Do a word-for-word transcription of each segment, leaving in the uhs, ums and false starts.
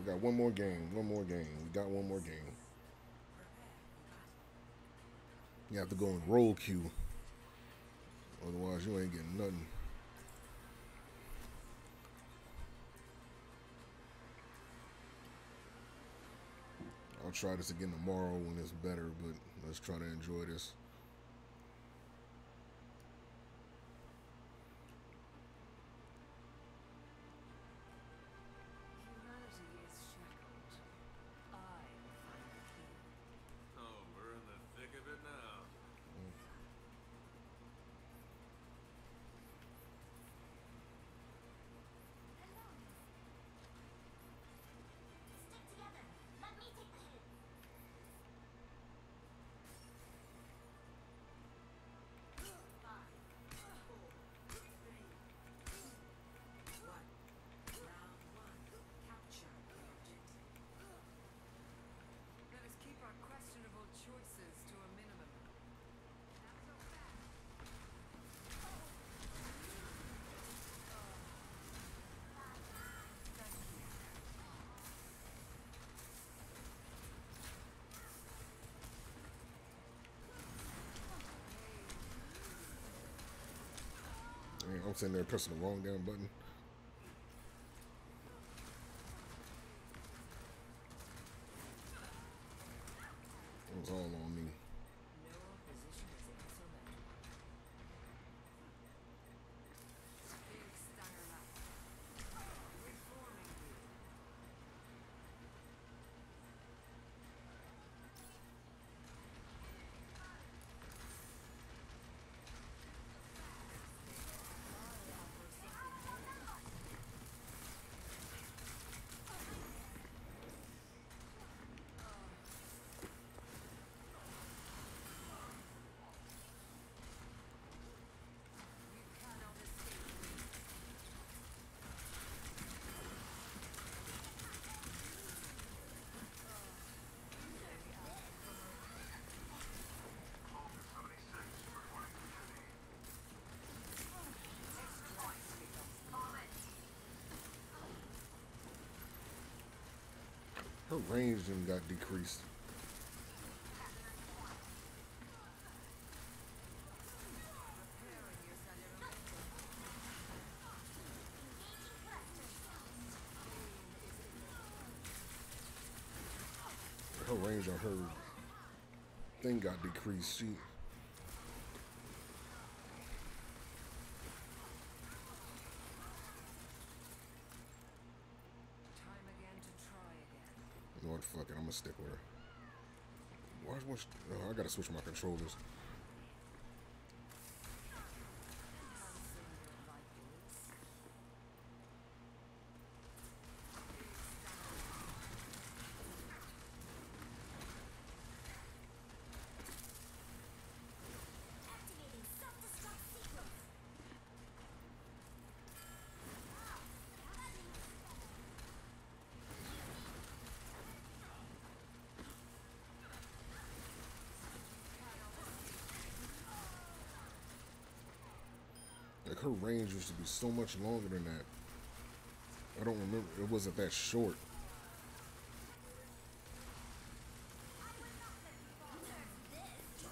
We got one more game. One more game. We got one more game. You have to go in roll queue. Otherwise, you ain't getting nothing. I'll try this again tomorrow when it's better, but let's try to enjoy this. Humanity is shackled. I will find the key. Oh, we're in the thick of it now. Stick together. Let me take the hit. Five, four, three, two, one. Round one. Capture the objective. Let us keep our questionable choices to a minimum. Not so fast. Thank you. Man, I'm sitting there pressing the wrong damn button. It was all on me. No opposition is insurmountable. Big stunner left. Reforming you. I offer something more. You cannot escape me. Her range then got decreased. Preparing your cellular Engaging cluster cells. Her range on her thing got decreased. She time again to try again. You know what? Fuck it. I'm gonna stick with her. Why? What's, oh, I gotta switch my controllers. Enhancing your vitals. Big stunner. Activating self-destruct sequence. Like her range used to be so much longer than that. I don't remember. It wasn't that short. I would not let you fall. There's this.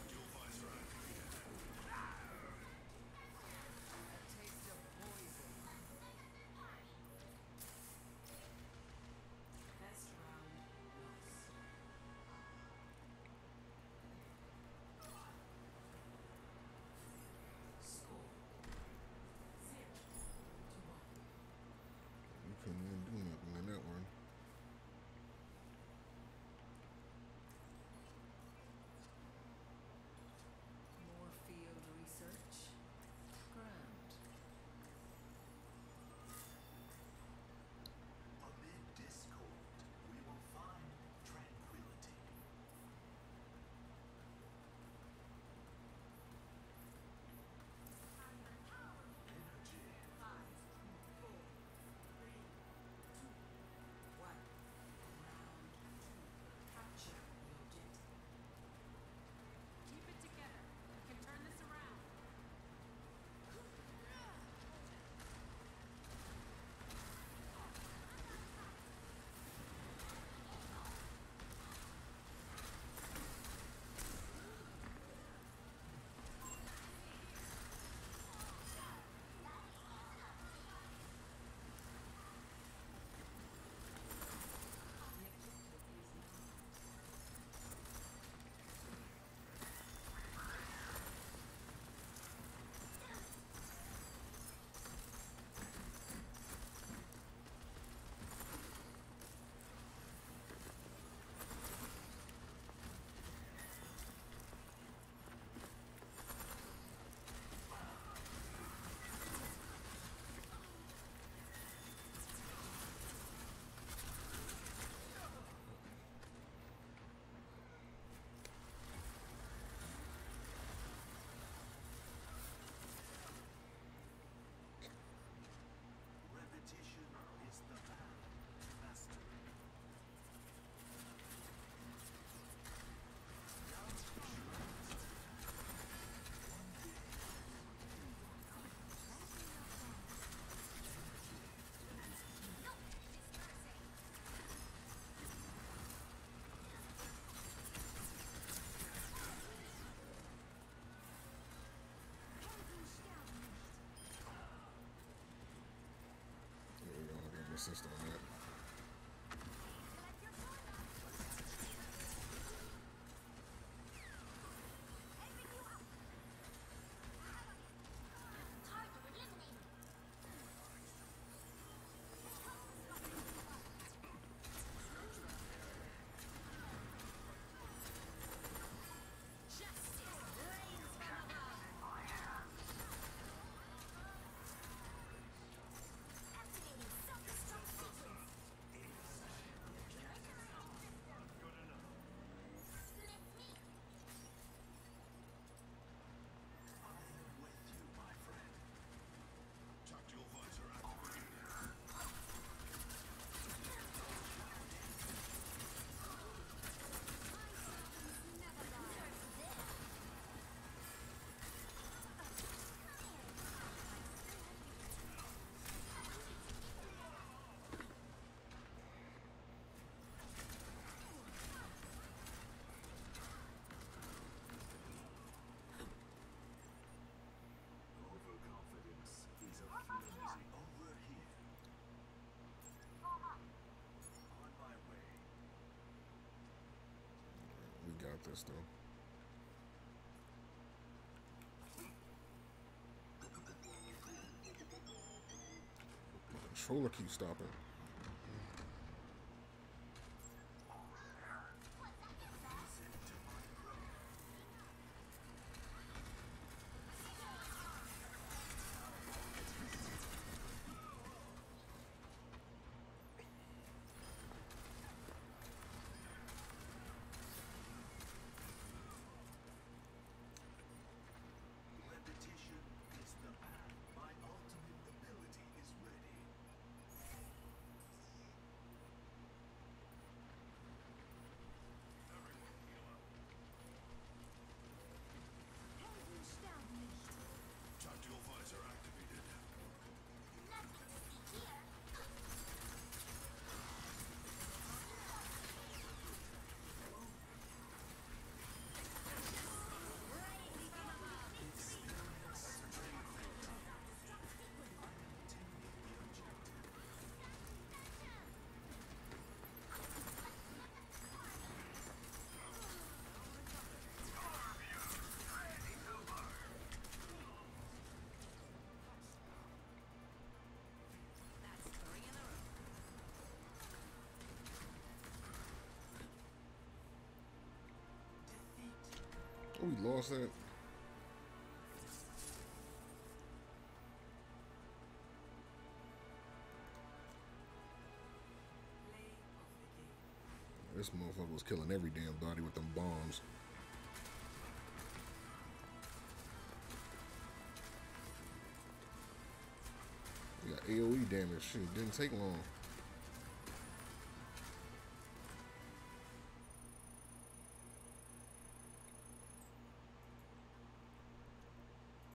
A taste of poison. Best round loss. Score zero to one. You couldn't even do nothing in that one. assist on that. Target eliminated. Justice reigns from above. Activating self-destruct sequence. Let me. Tactical visor activated. Never die. Overconfidence is a flimsy over here. Form up. On my way. We got this though. Controller keeps stopping. Repetition is the path. My ultimate ability is ready. Everyone heal up. Heldenstaub nicht. Tactical visor activated. Nothing to see here. That's three in a row. Oh, we lost that. Play of the game. This motherfucker was killing every damn body with them bombs. We got A O E damage. Shit, didn't take long.